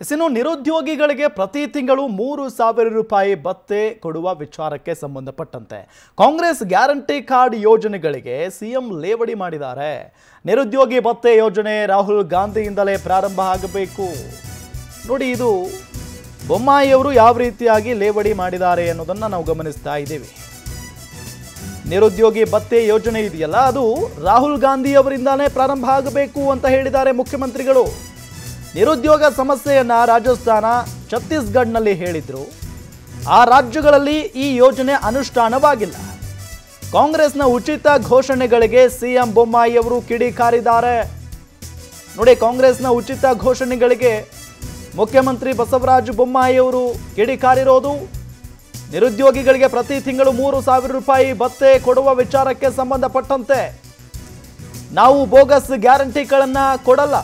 ಇನ್ನು ನಿರುದ್ಯೋಗಿಗಳಿಗೆ ಪ್ರತಿ ತಿಂಗಳು 3,000 ರೂಪಾಯಿ ಭತ್ಯೆ ಕೊಡುವ ವಿಚಾರಕ್ಕೆ ಸಂಬಂಧಪಟ್ಟಂತೆ ಕಾಂಗ್ರೆಸ್ ಗ್ಯಾರಂಟಿ ಕಾರ್ಡ್ ಯೋಜನೆಗಳಿಗೆ ಸಿಎಂ ಲೇವಡಿ ಮಾಡಿದ್ದಾರೆ. ನಿರುದ್ಯೋಗಿ ಭತ್ಯೆ ಯೋಜನೆ ರಾಹುಲ್ ಗಾಂಧಿಯಿಂದಲೇ ಪ್ರಾರಂಭ ಆಗಬೇಕು. ನೋಡಿ, ಇದು ಬೊಮ್ಮಾಯಿಯವರು ಯಾವ ರೀತಿಯಾಗಿ ಲೇವಡಿ ಮಾಡಿದ್ದಾರೆ ಅನ್ನೋದನ್ನ ನಾವು ಗಮನಿಸ್ತಾ ಇದ್ದೀವಿ. ನಿರುದ್ಯೋಗಿ ಭತ್ಯೆ ಯೋಜನೆ ಇದೆಯಲ್ಲ, ಅದು ರಾಹುಲ್ ಗಾಂಧಿ ಅವರಿಂದಾನೇ ಪ್ರಾರಂಭ ಆಗಬೇಕು ಅಂತ ಹೇಳಿದ್ದಾರೆ ಮುಖ್ಯಮಂತ್ರಿಗಳು. ನಿರುದ್ಯೋಗ ಸಮಸ್ಯೆಯನ್ನ ರಾಜಸ್ಥಾನ, ಛತ್ತೀಸ್ಗಢನಲ್ಲಿ ಹೇಳಿದ್ರು. ಆ ರಾಜ್ಯಗಳಲ್ಲಿ ಈ ಯೋಜನೆ ಅನುಷ್ಠಾನವಾಗಿಲ್ಲ. ಕಾಂಗ್ರೆಸ್ನ ಉಚಿತ ಘೋಷಣೆಗಳಿಗೆ ಸಿಎಂ ಬೊಮ್ಮಾಯಿ ಅವರು ಕಿಡಿಕಾರಿದ್ದಾರೆ. ನೋಡಿ, ಕಾಂಗ್ರೆಸ್ನ ಉಚಿತ ಘೋಷಣೆಗಳಿಗೆ ಮುಖ್ಯಮಂತ್ರಿ ಬಸವರಾಜ ಬೊಮ್ಮಾಯಿ ಅವರು ಕಿಡಿಕಾರಿರೋದು ನಿರುದ್ಯೋಗಿಗಳಿಗೆ ಪ್ರತಿ ತಿಂಗಳು 3,000 ರೂಪಾಯಿ ಭತ್ಯೆ ಕೊಡುವ ವಿಚಾರಕ್ಕೆ ಸಂಬಂಧಪಟ್ಟಂತೆ. ನಾವು ಬೋಗಸ್ ಗ್ಯಾರಂಟಿಗಳನ್ನ ಕೊಡಲ್ಲ.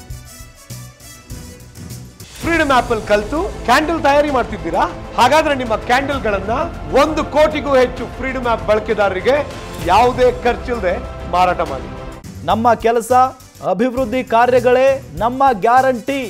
ಫ್ರೀಡಮ್ ಆಪ್ ಅಲ್ಲಿ ಕಲಿತು ಕ್ಯಾಂಡಲ್ ತಯಾರಿ ಮಾಡ್ತಿದ್ದೀರಾ? ಹಾಗಾದ್ರೆ ನಿಮ್ಮ ಕ್ಯಾಂಡಲ್ ಗಳನ್ನ 1 ಕೋಟಿಗೂ ಹೆಚ್ಚು ಫ್ರೀಡಮ್ ಆಪ್ ಬಳಕೆದಾರರಿಗೆ ಯಾವುದೇ ಖರ್ಚಿಲ್ಲದೆ ಮಾರಾಟ ಮಾಡಿ. ನಮ್ಮ ಕೆಲಸ, ಅಭಿವೃದ್ಧಿ ಕಾರ್ಯಗಳೇ ನಮ್ಮ ಗ್ಯಾರಂಟಿ.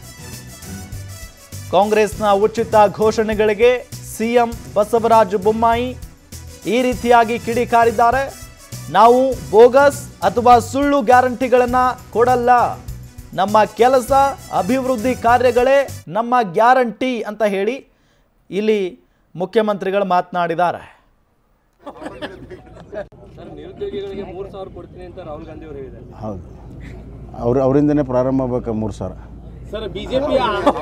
ಕಾಂಗ್ರೆಸ್ನ ಉಚಿತ ಘೋಷಣೆಗಳಿಗೆ ಸಿಎಂ ಬಸವರಾಜ ಬೊಮ್ಮಾಯಿ ಈ ರೀತಿಯಾಗಿ ಕಿಡಿಕಾರಿದ್ದಾರೆ. ನಾವು ಬೋಗಸ್ ಅಥವಾ ಸುಳ್ಳು ಗ್ಯಾರಂಟಿಗಳನ್ನ ಕೊಡಲ್ಲ. ನಮ್ಮ ಕೆಲಸ, ಅಭಿವೃದ್ಧಿ ಕಾರ್ಯಗಳೇ ನಮ್ಮ ಗ್ಯಾರಂಟಿ ಅಂತ ಹೇಳಿ ಇಲ್ಲಿ ಮುಖ್ಯಮಂತ್ರಿಗಳು ಮಾತನಾಡಿದ್ದಾರೆ. ನಿರುದ್ಯೋಗಿಗಳಿಗೆ 3,000 ಕೊಡ್ತೀನಿ ಅಂತ ರಾಹುಲ್ ಗಾಂಧಿ ಅವರು ಹೇಳಿದ್ದಾರೆ. ಹೌದು, ಅವರಿಂದನೇ ಪ್ರಾರಂಭ ಆಗಬೇಕು 3,000. ಸರ್, ಬಿಜೆಪಿ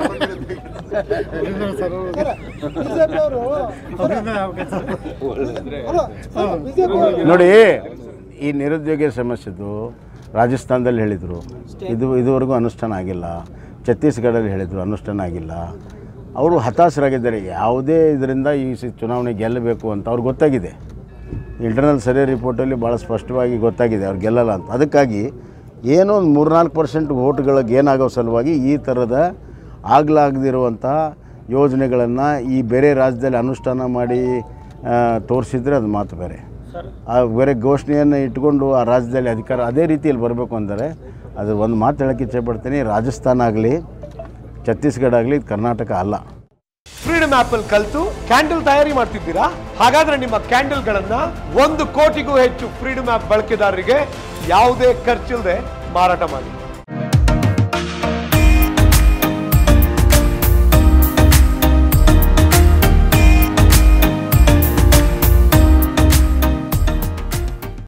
ನೋಡಿ, ಈ ನಿರುದ್ಯೋಗ ಸಮಸ್ಯೆದು ರಾಜಸ್ಥಾನದಲ್ಲಿ ಹೇಳಿದರು, ಇದುವರೆಗೂ ಅನುಷ್ಠಾನ ಆಗಿಲ್ಲ. ಛತ್ತೀಸ್ಗಢಲ್ಲಿ ಹೇಳಿದರು, ಅನುಷ್ಠಾನ ಆಗಿಲ್ಲ. ಅವರು ಹತಾಶರಾಗಿದ್ದಾರೆ. ಯಾವುದೇ ಇದರಿಂದ ಈ ಚುನಾವಣೆ ಗೆಲ್ಲಬೇಕು ಅಂತ ಅವ್ರಿಗೆ ಗೊತ್ತಾಗಿದೆ. ಇಂಟರ್ನಲ್ ಸರ್ವೆ ರಿಪೋರ್ಟಲ್ಲಿ ಭಾಳ ಸ್ಪಷ್ಟವಾಗಿ ಗೊತ್ತಾಗಿದೆ ಅವ್ರು ಗೆಲ್ಲಲ್ಲ ಅಂತ. ಅದಕ್ಕಾಗಿ ಏನೋ ಒಂದು 3-4% ವೋಟ್ಗಳಿಗೆ ಏನಾಗೋ ಸಲುವಾಗಿ ಈ ಥರದ ಆಗಲಾಗದಿರುವಂಥ ಯೋಜನೆಗಳನ್ನು ಈ ಬೇರೆ ರಾಜ್ಯದಲ್ಲಿ ಅನುಷ್ಠಾನ ಮಾಡಿ ತೋರಿಸಿದ್ರೆ ಅದು ಮಾತು ಬೇರೆ. ಆ ಬೇರೆ ಘೋಷಣೆಯನ್ನು ಇಟ್ಕೊಂಡು ಆ ರಾಜ್ಯದಲ್ಲಿ ಅಧಿಕಾರ ಅದೇ ರೀತಿಯಲ್ಲಿ ಬರಬೇಕು ಅಂದರೆ ಅದು ಒಂದು ಮಾತು ಹೇಳೋಕ್ಕೆ ಇಚ್ಛೆಪಡ್ತೀನಿ, ರಾಜಸ್ಥಾನ ಆಗಲಿ, ಛತ್ತೀಸ್ಗಢ ಆಗಲಿ, ಕರ್ನಾಟಕ ಅಲ್ಲ. ಫ್ರೀಡಮ್ ಆಪ್ ಅಲ್ಲಿ ಕಲಿತು ಕ್ಯಾಂಡಲ್ ತಯಾರಿ ಮಾಡ್ತಿದ್ದೀರಾ? ಹಾಗಾದ್ರೆ ನಿಮ್ಮ ಕ್ಯಾಂಡಲ್ ಗಳನ್ನ 1 ಕೋಟಿಗೂ ಹೆಚ್ಚು ಫ್ರೀಡಮ್ ಆಪ್ ಬಳಕೆದಾರರಿಗೆ ಯಾವುದೇ ಖರ್ಚಿಲ್ಲದೆ ಮಾರಾಟ ಮಾಡಿ.